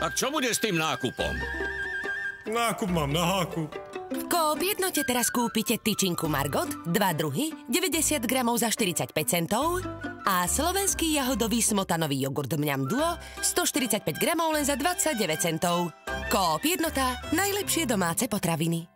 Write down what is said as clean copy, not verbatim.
Tak čo bude s tým nákupom? Nákup mám na háku. V Coop Jednote teraz kúpite tyčinku Margot, 2 druhy, 90 gramov za 45 centov a slovenský jahodový smotanový jogurt Mňam Duo, 145 gramov len za 29 centov. Coop Jednota, najlepšie domáce potraviny.